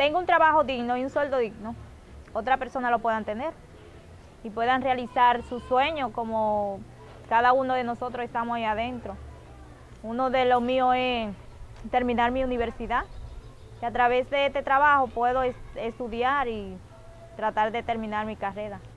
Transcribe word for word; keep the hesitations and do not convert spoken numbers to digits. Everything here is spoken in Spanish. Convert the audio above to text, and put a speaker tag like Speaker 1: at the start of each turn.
Speaker 1: tenga un trabajo digno y un sueldo digno, otra persona lo puedan tener y puedan realizar sus sueños como cada uno de nosotros estamos ahí adentro. Uno de los míos es terminar mi universidad, y a través de este trabajo puedo estudiar y tratar de terminar mi carrera.